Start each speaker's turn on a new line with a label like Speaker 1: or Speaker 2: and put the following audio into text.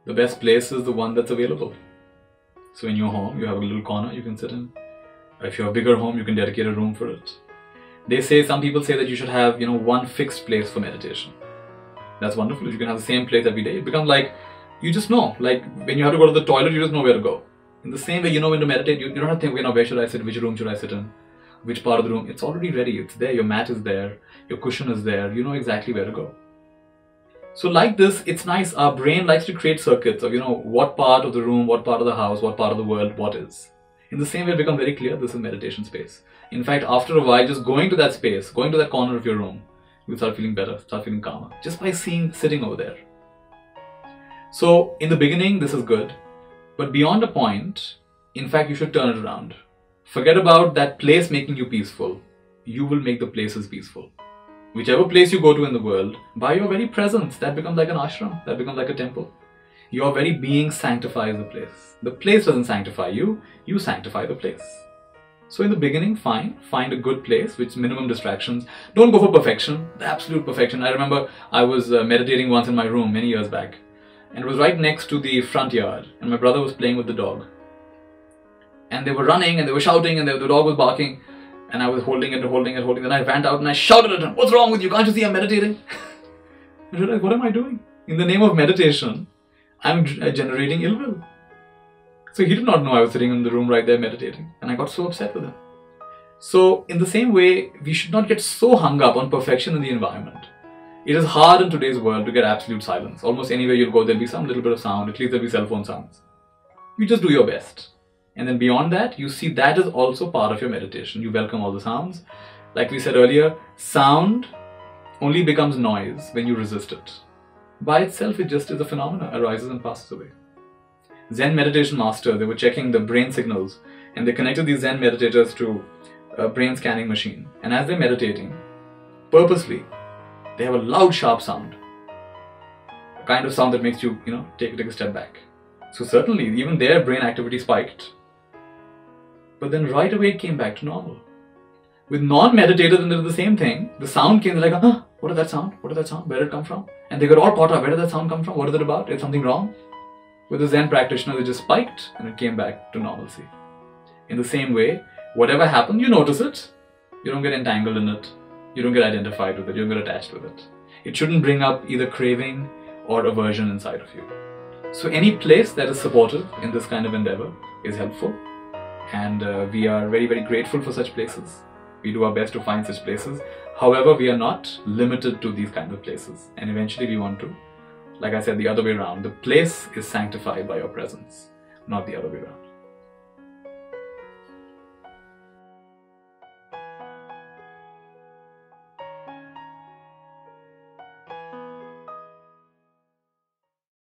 Speaker 1: The best place is the one that's available. So in your home, you have a little corner you can sit in. If you have a bigger home, you can dedicate a room for it. Some people say that you should have, one fixed place for meditation. That's wonderful. You can have the same place every day. It becomes like, you just know, like when you have to go to the toilet, you just know where to go. In the same way, you know when to meditate, you don't have to think, where should I sit, which room should I sit in, which part of the room. It's already ready, it's there, your mat is there, your cushion is there, you know exactly where to go. So like this, it's nice, our brain likes to create circuits of, what part of the room, what part of the house, what part of the world, what is. In the same way, it becomes very clear, this is meditation space. In fact, after a while, just going to that space, going to that corner of your room, you'll start feeling better, start feeling calmer, just by sitting over there. So in the beginning, this is good, but beyond a point, in fact, you should turn it around. Forget about that place making you peaceful. You will make the places peaceful. Whichever place you go to in the world, by your very presence, that becomes like an ashram, that becomes like a temple. Your very being sanctifies the place. The place doesn't sanctify you, you sanctify the place. So in the beginning, fine, find a good place with minimum distractions. Don't go for perfection, the absolute perfection. I remember I was meditating once in my room many years back. And it was right next to the front yard, and my brother was playing with the dog. And they were running, and they were shouting, and the dog was barking, and I was holding it. Then I ran out and I shouted at him, "What's wrong with you? Can't you see I'm meditating?" I realized, what am I doing? In the name of meditation, I'm generating ill will. So he did not know I was sitting in the room right there meditating, and I got so upset with him. So in the same way, we should not get so hung up on perfection in the environment. It is hard in today's world to get absolute silence. Almost anywhere you'll go, there'll be some little bit of sound, at least there'll be cell phone sounds. You just do your best. And then beyond that, you see that is also part of your meditation. You welcome all the sounds. Like we said earlier, sound only becomes noise when you resist it. By itself, it just is a phenomena, arises and passes away. Zen meditation master, they were checking the brain signals, and they connected these Zen meditators to a brain scanning machine. And as they're meditating, purposely, they have a loud, sharp sound. A kind of sound that makes you, take a step back. So certainly, even their brain activity spiked. But then right away it came back to normal. With non-meditators, and they did the same thing. The sound came, they're like, what is that sound? What is that sound? Where did it come from? And they got all caught up. Where did that sound come from? What is it about? Is something wrong? With the Zen practitioner, they just spiked and it came back to normalcy. In the same way, whatever happened, you notice it. You don't get entangled in it. You don't get identified with it. You don't get attached with it. It shouldn't bring up either craving or aversion inside of you. So any place that is supportive in this kind of endeavor is helpful. And we are very, very grateful for such places. We do our best to find such places. However, we are not limited to these kinds of places. And eventually we want to, like I said, the other way around. The place is sanctified by your presence, not the other way around.